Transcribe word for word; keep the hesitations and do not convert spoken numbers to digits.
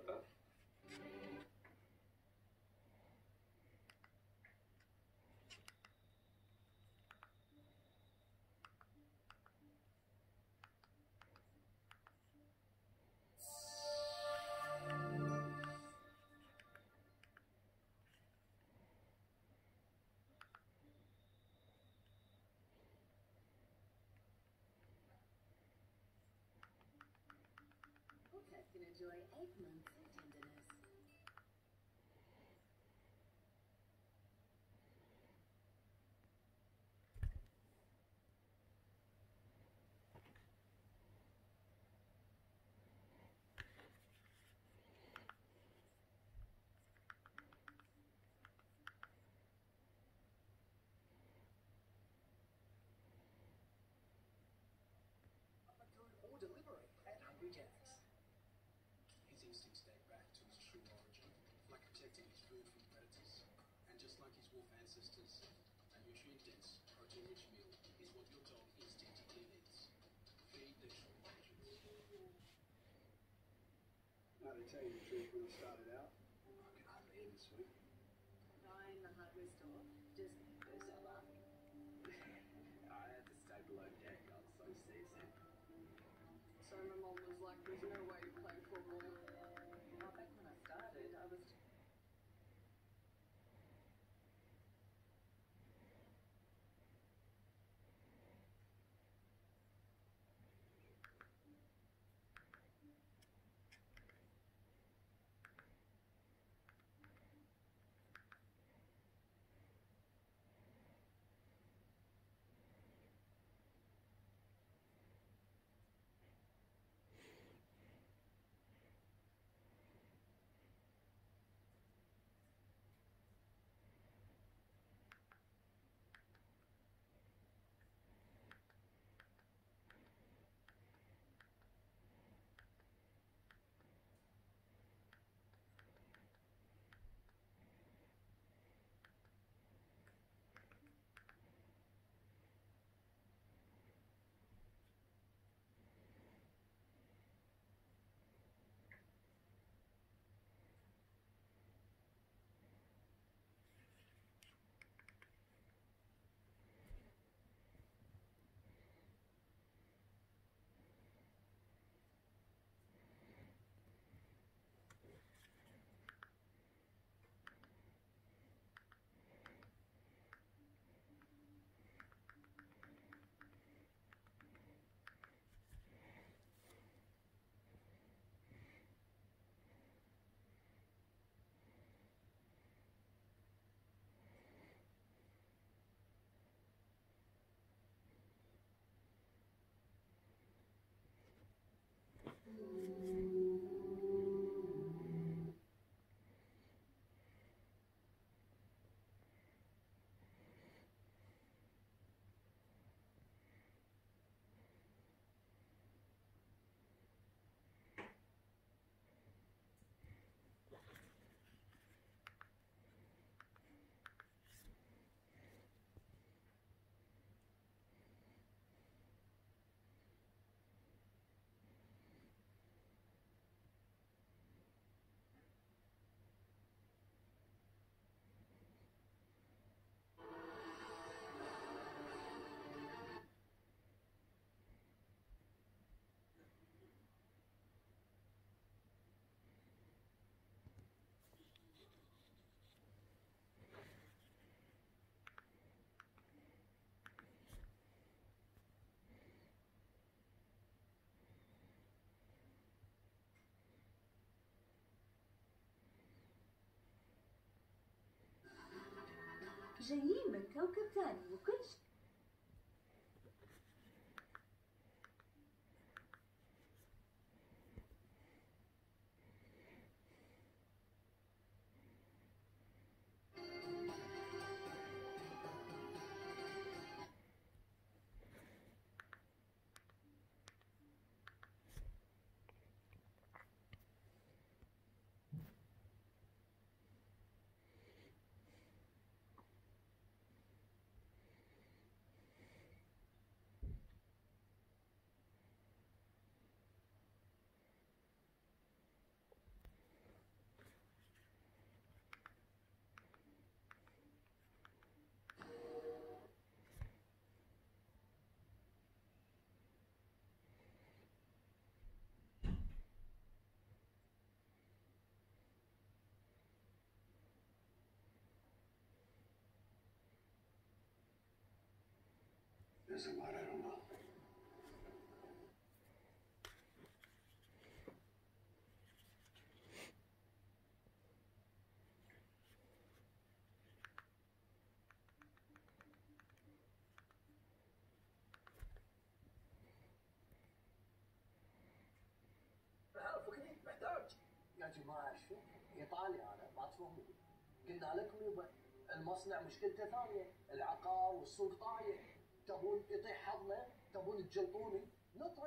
verdad. Cat can enjoy eight months of tenderness. Or delivery at Hungry Jack's. His instincts date back to his true origin, like protecting his food from predators. And just like his wolf ancestors, a nutrient-dense, protein-rich meal is what your dog instinctively needs. Feed their true origins. Now, to tell you the truth, when I started out, I could hardly eat this week. Guy in the hardware store just burst out laughing. I had to stay below deck. I was so seasick. So my mom was like, there's no way to play football. Well, back when I started, I was... جايين من كوكب ثاني وكل شيء. Listen, what? I don't know. فكري محتاج يا جماعه شو ايطالي انا ما تفهمون. قلنا لكم يبا المصنع مشكلته ثانيه، العقار والسوق طايح، تبون يطيح حظنا، تبون تجلطوني نطر.